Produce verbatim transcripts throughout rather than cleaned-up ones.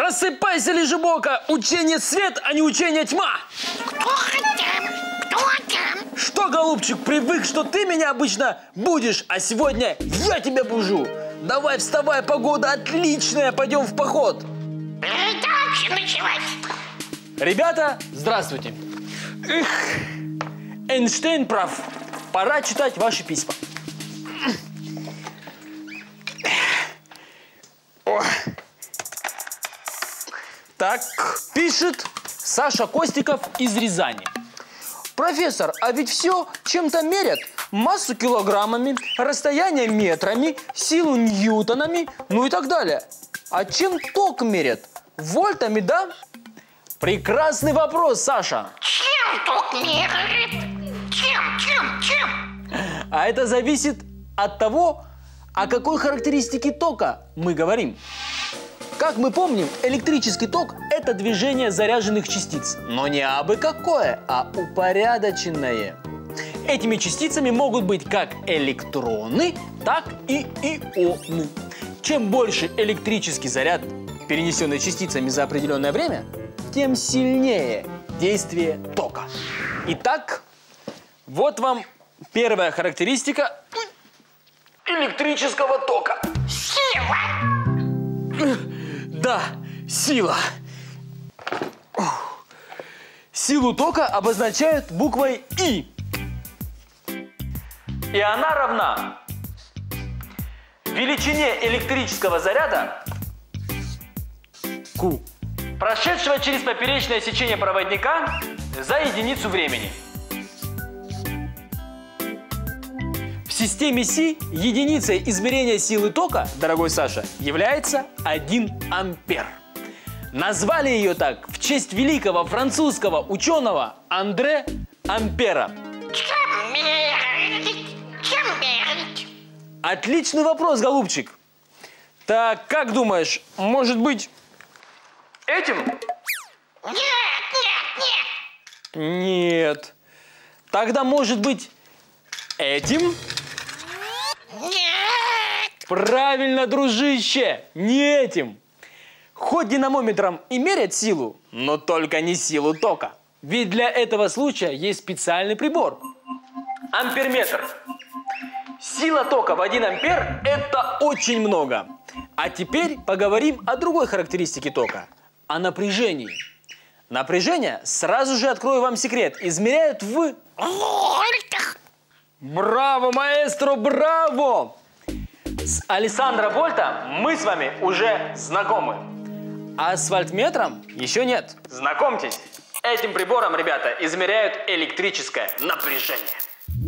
Просыпайся, лежебока! Учение свет, а не учение тьма! Кто там? Кто там? Что, голубчик, привык, что ты меня обычно будешь, а сегодня я тебя бужу. Давай вставай, погода отличная, пойдем в поход. Так, ночевать. Ребята, здравствуйте. Эх, Эйнштейн прав. Пора читать ваши письма. О. Так, пишет Саша Костиков из Рязани. Профессор, а ведь все чем-то мерят. Массу килограммами, расстояние метрами, силу ньютонами, ну и так далее. А чем ток мерят? Вольтами, да? Прекрасный вопрос, Саша. Чем ток меряет? Чем, чем, чем? А это зависит от того, о какой характеристике тока мы говорим. Как мы помним, электрический ток – это движение заряженных частиц. Но не абы какое, а упорядоченное. Этими частицами могут быть как электроны, так и ионы. Чем больше электрический заряд, перенесенный частицами за определенное время, тем сильнее действие тока. Итак, вот вам первая характеристика электрического тока. Сила. Да, сила. Силу тока обозначают буквой И. И она равна величине электрического заряда Q, прошедшего через поперечное сечение проводника за единицу времени. В системе Си единицей измерения силы тока, дорогой Саша, является один ампер. Назвали ее так в честь великого французского ученого Андре Ампера. Чем мерить? Чем мерить? Отличный вопрос, голубчик. Так, как думаешь, может быть, этим? Нет, нет, нет. Нет. Тогда, может быть, этим? Нет. Правильно, дружище, не этим. Хоть динамометром и мерят силу, но только не силу тока. Ведь для этого случая есть специальный прибор. Амперметр. Сила тока в один ампер – это очень много. А теперь поговорим о другой характеристике тока – о напряжении. Напряжение, сразу же открою вам секрет, измеряют в… Вольтах. Браво, маэстро, браво! С Алессандро Вольта мы с вами уже знакомы. А с вольтметром еще нет. Знакомьтесь, этим прибором, ребята, измеряют электрическое напряжение.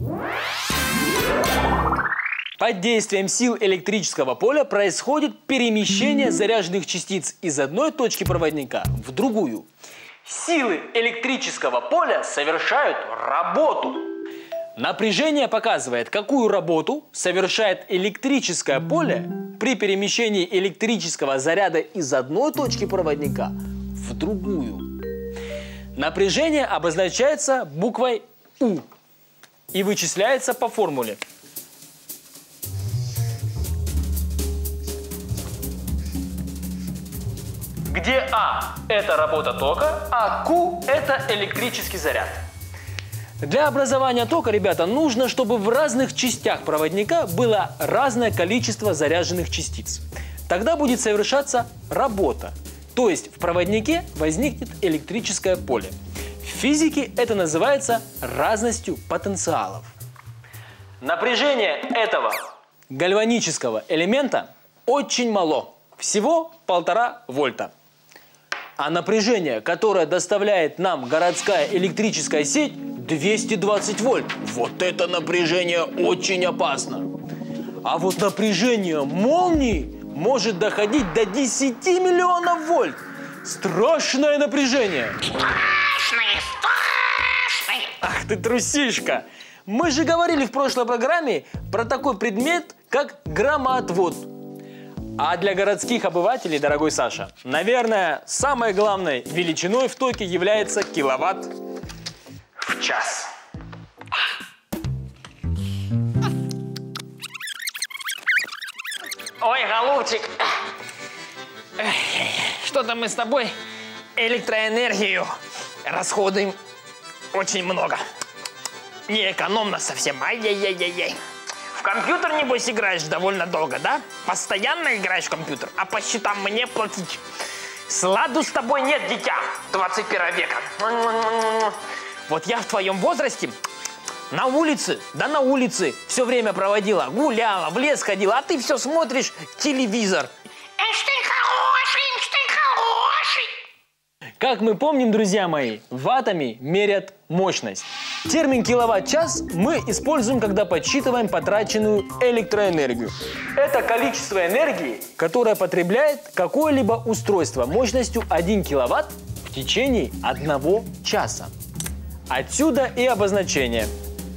Под действием сил электрического поля происходит перемещение заряженных частиц из одной точки проводника в другую. Силы электрического поля совершают работу. Напряжение показывает, какую работу совершает электрическое поле при перемещении электрического заряда из одной точки проводника в другую. Напряжение обозначается буквой У и вычисляется по формуле. Где А – это работа тока, а Q – это электрический заряд. Для образования тока, ребята, нужно, чтобы в разных частях проводника было разное количество заряженных частиц. Тогда будет совершаться работа. То есть в проводнике возникнет электрическое поле. В физике это называется разностью потенциалов. Напряжение этого гальванического элемента очень мало. Всего полтора вольта. А напряжение, которое доставляет нам городская электрическая сеть, двести двадцать вольт. Вот это напряжение очень опасно. А вот напряжение молнии может доходить до десяти миллионов вольт. Страшное напряжение. Страшное, страшное. Ах ты трусишка. Мы же говорили в прошлой программе про такой предмет, как громоотвод. А для городских обывателей, дорогой Саша, наверное, самой главной величиной в токе является киловатт в час. Ой, голубчик, что-то мы с тобой электроэнергию расходуем очень много. Неэкономно совсем. Ай-яй-яй-яй-яй. В компьютер, небось, играешь довольно долго, да? Постоянно играешь в компьютер, а по счетам мне платить. Сладу с тобой нет, дитя двадцать первого века. Вот я в твоем возрасте на улице, да на улице все время проводила, гуляла, в лес ходила, а ты все смотришь телевизор. Эйнштейн хороший, Эйнштейн хороший. Как мы помним, друзья мои, ваттами мерят мощность. Термин киловатт-час мы используем, когда подсчитываем потраченную электроэнергию. Это количество энергии, которое потребляет какое-либо устройство мощностью один киловатт в течение одного часа. Отсюда и обозначение.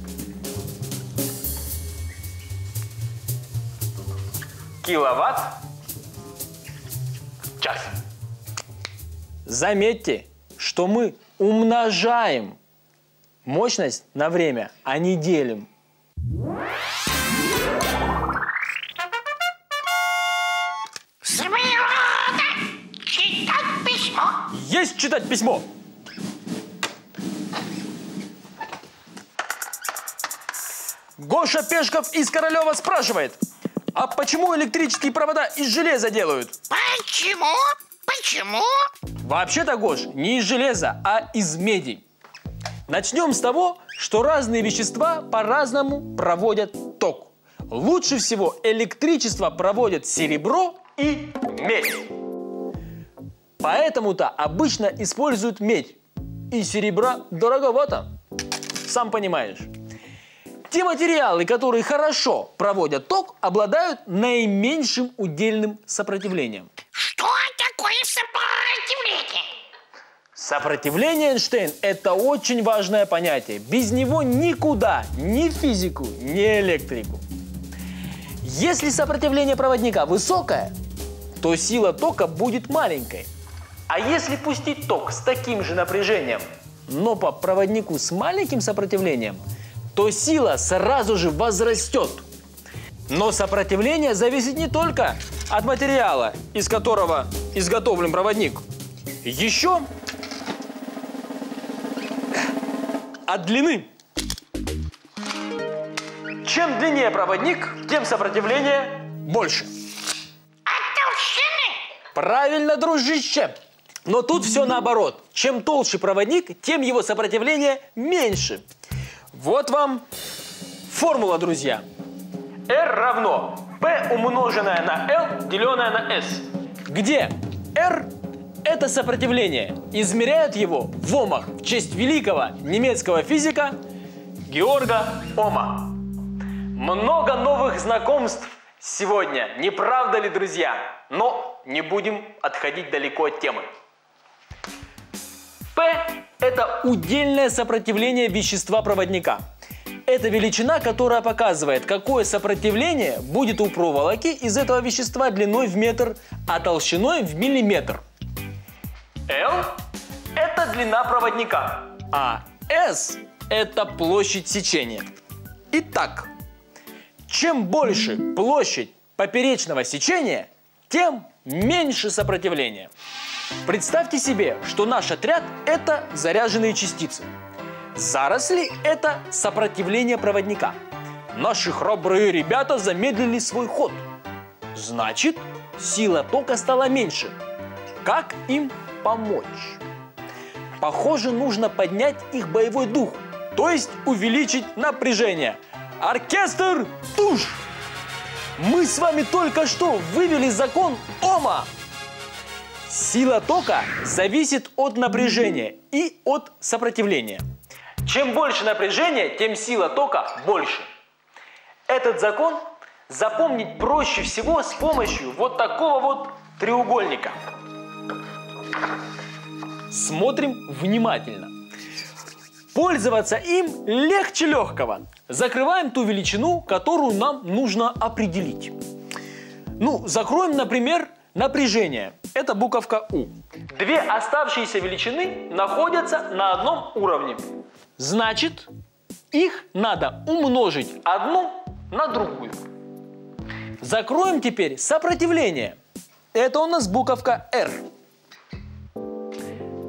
Киловатт-час. Заметьте, что мы умножаем мощность на время, а не делим. Смело читать письмо. Есть читать письмо. Гоша Пешков из Королева спрашивает, а почему электрические провода из железа делают? Почему? Почему? Вообще-то, Гош, не из железа, а из меди. Начнем с того, что разные вещества по-разному проводят ток. Лучше всего электричество проводят серебро и медь. Поэтому-то обычно используют медь. И серебра дороговато, сам понимаешь. Те материалы, которые хорошо проводят ток, обладают наименьшим удельным сопротивлением. Что такое сопротивление? Сопротивление, Эйнштейн, это очень важное понятие. Без него никуда, ни в физику, ни электрику. Если сопротивление проводника высокое, то сила тока будет маленькой. А если пустить ток с таким же напряжением, но по проводнику с маленьким сопротивлением, то сила сразу же возрастет. Но сопротивление зависит не только от материала, из которого изготовлен проводник. Еще от длины. Чем длиннее проводник, тем сопротивление больше. От толщины? Правильно, дружище. Но тут все наоборот. Чем толще проводник, тем его сопротивление меньше. Вот вам формула, друзья. R равно P умноженное на L, деленное на S. Где R – это сопротивление. Измеряют его в омах в честь великого немецкого физика Георга Ома. Много новых знакомств сегодня, не правда ли, друзья? Но не будем отходить далеко от темы. P – это удельное сопротивление вещества проводника. Это величина, которая показывает, какое сопротивление будет у проволоки из этого вещества длиной в метр, а толщиной в миллиметр. L – это длина проводника, а S – это площадь сечения. Итак, чем больше площадь поперечного сечения, тем меньше сопротивление. Представьте себе, что наш отряд – это заряженные частицы. Заросли – это сопротивление проводника. Наши храбрые ребята замедлили свой ход. Значит, сила тока стала меньше. Как им помочь? Похоже, нужно поднять их боевой дух, то есть увеличить напряжение. Оркестр, туш! Мы с вами только что вывели закон Ома. Сила тока зависит от напряжения и от сопротивления. Чем больше напряжения, тем сила тока больше. Этот закон запомнить проще всего с помощью вот такого вот треугольника. Смотрим внимательно. Пользоваться им легче легкого. Закрываем ту величину, которую нам нужно определить. Ну, закроем, например, напряжение. Это буковка У. Две оставшиеся величины находятся на одном уровне. Значит, их надо умножить одну на другую. Закроем теперь сопротивление. Это у нас буковка R.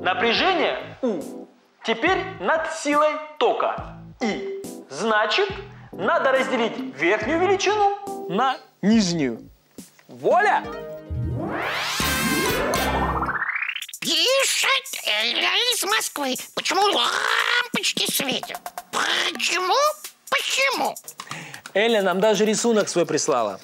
Напряжение У теперь над силой тока И. Значит, надо разделить верхнюю величину на нижнюю. Воля! Пишет Эля из Москвы. Почему лампочки светят? Почему? Почему? Эля нам даже рисунок свой прислала.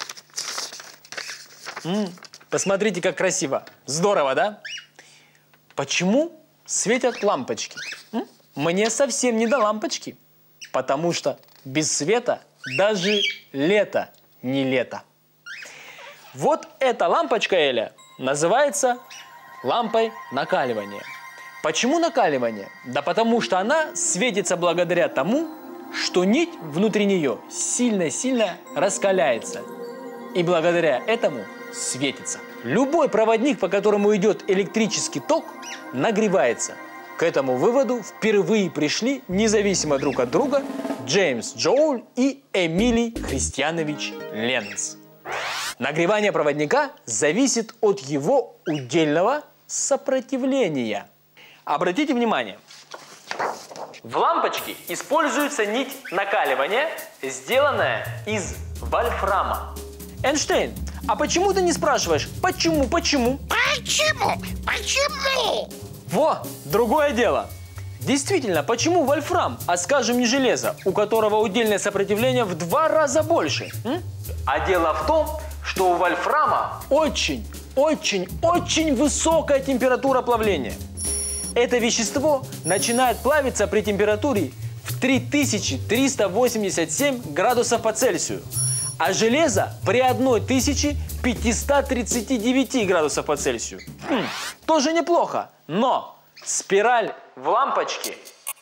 М-м, посмотрите, как красиво. Здорово, да? Почему светят лампочки? М? Мне совсем не до лампочки. Потому что без света даже лето не лето. Вот эта лампочка, Эля, называется лампой накаливания. Почему накаливание? Да потому что она светится благодаря тому, что нить внутри нее сильно-сильно раскаляется. И благодаря этому светится. Любой проводник, по которому идет электрический ток, нагревается. К этому выводу впервые пришли независимо друг от друга Джеймс Джоуль и Эмилий Христианович Ленц. Нагревание проводника зависит от его удельного сопротивления. Обратите внимание, в лампочке используется нить накаливания, сделанная из вольфрама. Эйнштейн, а почему ты не спрашиваешь, почему, почему? Почему? Почему? Во, другое дело. Действительно, почему вольфрам, а скажем не железо, у которого удельное сопротивление в два раза больше? М? А дело в том, что у вольфрама очень, очень, очень высокая температура плавления. Это вещество начинает плавиться при температуре в три тысячи триста восемьдесят семь градусов по Цельсию, а железо при тысяче пятистах тридцати девяти градусов по Цельсию. Хм, тоже неплохо, но спираль в лампочке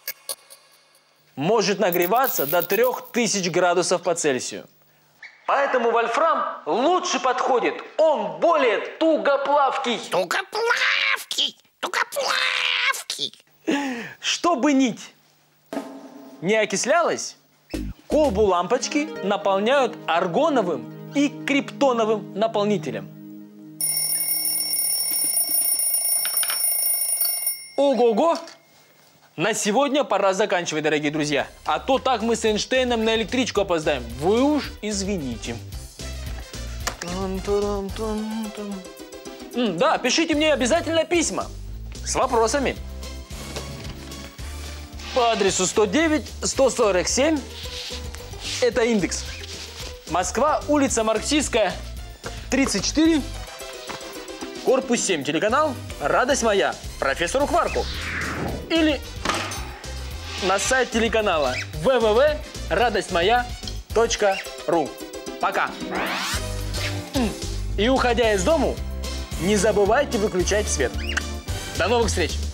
может нагреваться до трёх тысяч градусов по Цельсию. Поэтому вольфрам лучше подходит, он более тугоплавкий. Тугоплавкий, тугоплавкий. Чтобы нить не окислялась, колбу лампочки наполняют аргоновым и криптоновым наполнителем. Ого-го! На сегодня пора заканчивать, дорогие друзья. А то так мы с Эйнштейном на электричку опоздаем. Вы уж извините. М, да, пишите мне обязательно письма с вопросами. По адресу сто девять сто сорок семь. Это индекс. Москва, улица Марксистская, тридцать четыре. Корпус семь. Телеканал «Радость моя». Профессору Кварку. Или на сайт телеканала вэ вэ вэ точка радость моя точка ру. Пока. И уходя из дому, не забывайте выключать свет. До новых встреч!